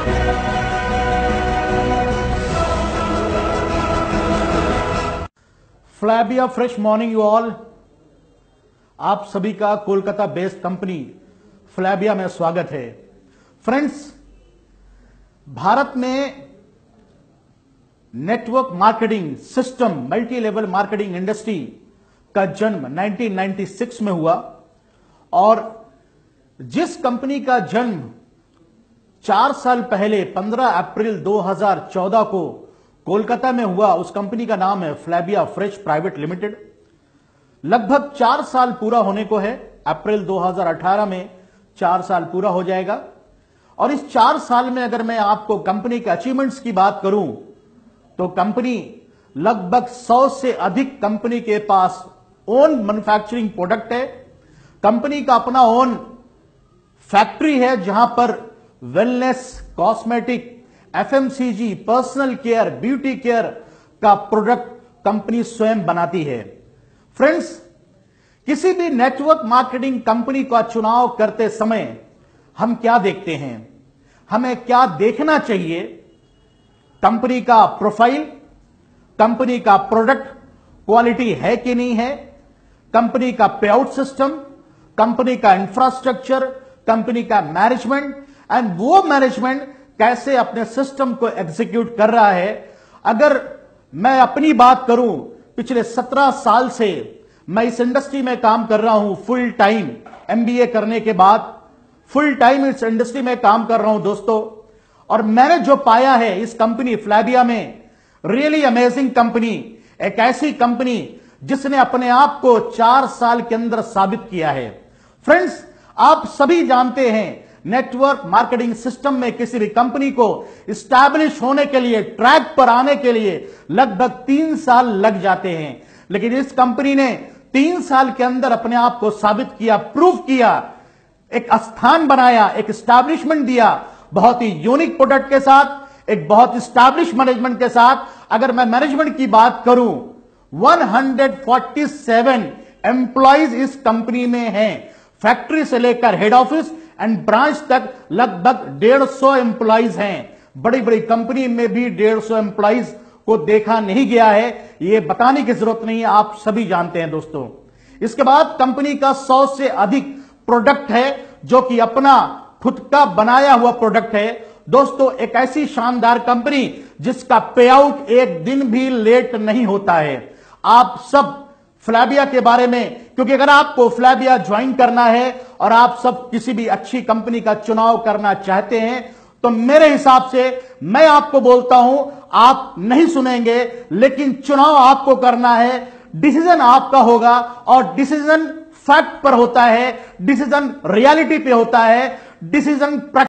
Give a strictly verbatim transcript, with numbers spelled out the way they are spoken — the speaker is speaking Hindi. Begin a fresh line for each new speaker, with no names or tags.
फ्लैबिया फ्रेश मॉर्निंग यू ऑल। आप सभी का कोलकाता बेस्ड कंपनी फ्लैबिया में स्वागत है। फ्रेंड्स, भारत में network marketing system multi level marketing industry का जन्म उन्नीस सौ छियानवे में हुआ और जिस कंपनी का जन्म चार साल पहले पंद्रह अप्रैल दो हज़ार चौदह को कोलकाता में हुआ, उस कंपनी का नाम है फ्लैबिया फ्रेश प्राइवेट लिमिटेड। लगभग चार साल पूरा होने को है, अप्रैल दो हज़ार अठारह में चार साल पूरा हो जाएगा। और इस चार साल में अगर मैं आपको कंपनी के अचीवमेंट्स की बात करूं तो कंपनी लगभग सौ से अधिक कंपनी के पास ओन मैन्युफैक्चरिंग प्रोडक्ट है। कंपनी का अपना ओन फैक्ट्री है जहां पर wellness, cosmetic, FMCG, personal care, beauty care का प्रोडक्ट कंपनी स्वयं बनाती है। फ्रेंड्स, किसी भी नेटवर्क मार्केटिंग कंपनी का चुनाव करते समय हम क्या देखते हैं, हमें क्या देखना चाहिए? कंपनी का प्रोफाइल, कंपनी का प्रोडक्ट क्वालिटी है कि नहीं है, कंपनी का पे आउट सिस्टम, कंपनी का इंफ्रास्ट्रक्चर, कंपनी का मैनेजमेंट एंड वो मैनेजमेंट कैसे अपने सिस्टम को एग्जीक्यूट कर रहा है। अगर मैं अपनी बात करूं, पिछले सत्रह साल से मैं इस इंडस्ट्री में काम कर रहा हूं, फुल टाइम एमबीए करने के बाद फुल टाइम इस इंडस्ट्री में काम कर रहा हूं दोस्तों। और मैंने जो पाया है इस कंपनी फ्लैबिया में, रियली अमेजिंग कंपनी, एक ऐसी कंपनी जिसने अपने आप को चार साल के अंदर साबित किया है। फ्रेंड्स, आप सभी जानते हैं नेटवर्क मार्केटिंग सिस्टम में किसी भी कंपनी को स्टैब्लिश होने के लिए, ट्रैक पर आने के लिए लगभग तीन साल लग जाते हैं, लेकिन इस कंपनी ने तीन साल के अंदर अपने आप को साबित किया, प्रूव किया, एक स्थान बनाया, एक स्टैब्लिशमेंट दिया, बहुत ही यूनिक प्रोडक्ट के साथ, एक बहुत स्टैब्लिश मैनेजमेंट के साथ। अगर मैं मैनेजमेंट की बात करूं, एक सौ सैंतालीस एम्प्लॉइज इस कंपनी में हैं, फैक्ट्री से लेकर हेड ऑफिस एंड ब्रांच तक लगभग डेढ़ सौ एम्प्लॉइज हैं। बड़ी बड़ी कंपनी में भी डेढ़ सौ एम्प्लॉइज को देखा नहीं गया है, यह बताने की जरूरत नहीं है, आप सभी जानते हैं दोस्तों। इसके बाद कंपनी का सौ से अधिक प्रोडक्ट है जो कि अपना खुद का बनाया हुआ प्रोडक्ट है दोस्तों। एक ऐसी शानदार कंपनी जिसका पे आउट एक दिन भी लेट नहीं होता है। आप सब फ्लैबिया के बारे में, क्योंकि अगर आपको फ्लैबिया ज्वाइन करना है और आप सब किसी भी अच्छी कंपनी का चुनाव करना चाहते हैं तो मेरे हिसाब से मैं आपको बोलता हूं, आप नहीं सुनेंगे, लेकिन चुनाव आपको करना है। डिसीजन आपका होगा और डिसीजन फैक्ट पर होता है, डिसीजन रियलिटी पे होता है, डिसीजन